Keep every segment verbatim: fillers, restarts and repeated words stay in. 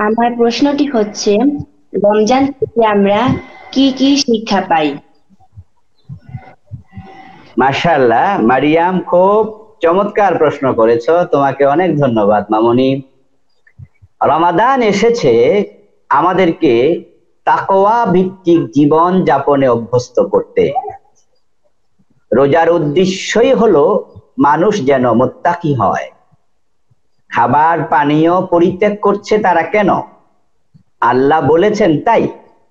আমার প্রশ্নটি হচ্ছে, রমজান থেকে আমরা কি কি শিক্ষা পাই? মাশাআল্লাহ, মারিয়াম খুব চমৎকার প্রশ্ন করেছো, তোমাকে অনেক ধন্যবাদ মামনি। রমাদান এসেছে আমাদেরকে তাকওয়া ভিত্তিক জীবন যাপনে অভ্যস্ত করতে। রোজার উদ্দেশ্যই হলো মানুষ যেন মুত্তাকি হয়। খাবার পানীয় পরিত্যাগ করছে তারা কেন? আল্লাহ বলেছেন তাই।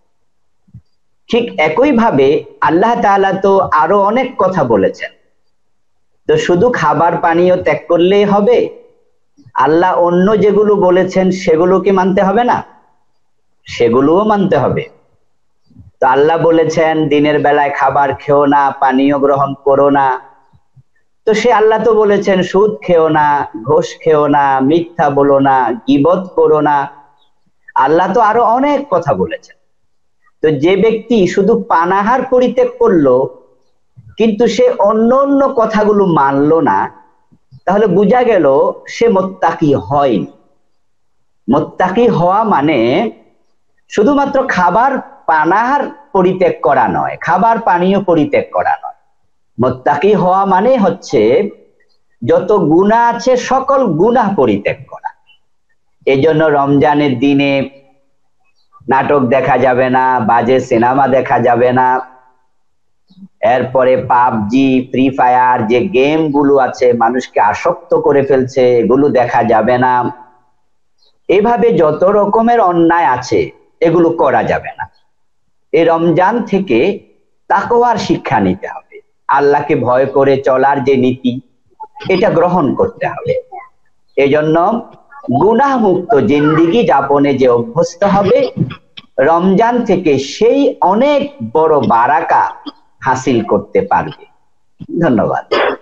ঠিক একই ভাবে আল্লাহ তাআলা তো আরো অনেক কথা বলেছেন। তো শুধু খাবার পানীয় ত্যাগ করলেই হবে? আল্লাহ অন্য যেগুলো বলেছেন সেগুলো কি মানতে হবে না? সেগুলোও মানতে হবে। তো আল্লাহ বলেছেন দিনের বেলায় খাবার খেও না, পানীয় গ্রহণ করো না। তো সে আল্লাহ তো বলেছেন সুদ খেও না, ঘুষ খেও না, মিথ্যা বলো না, গীবত করো না। আল্লাহ তো আরো অনেক কথা বলেছেন। তো যে ব্যক্তি শুধু পানাহার পরিত্যাগ করলো কিন্তু সে অন্য অন্য কথাগুলো মানলো না, তাহলে বোঝা গেল সে মুত্তাকি হয়নি। মুত্তাকি হওয়া মানে শুধুমাত্র খাবার পানাহার পরিত্যাগ করা নয়, খাবার পানীয় পরিত্যাগ করা নয়। মুত্তাকি হওয়া মানে হচ্ছে যত গুনাহ আছে সকল গুনাহ পরিত্যাগ করা। এজন্য রমজানের দিনে নাটক দেখা যাবে না, বাজে সিনেমা দেখা যাবে না, এরপরে পাবজি, ফ্রি ফায়ার যে গেম গুলো আছে মানুষকে আসক্ত করে ফেলছে, এগুলো দেখা যাবে না। এভাবে যত রকমের অন্যায় আছে এগুলো করা যাবে না। এই রমজান থেকে তাকওয়ার শিক্ষা নিতে হবে, আল্লাহকে ভয় করে চলার যে নীতি এটা গ্রহণ করতে হবে। এজন্য গুনাহ মুক্ত জিন্দেগি যাপনে যে অভ্যস্ত হবে, রমজান থেকে সেই অনেক বড় বারাকা হাসিল করতে পারবে। ধন্যবাদ।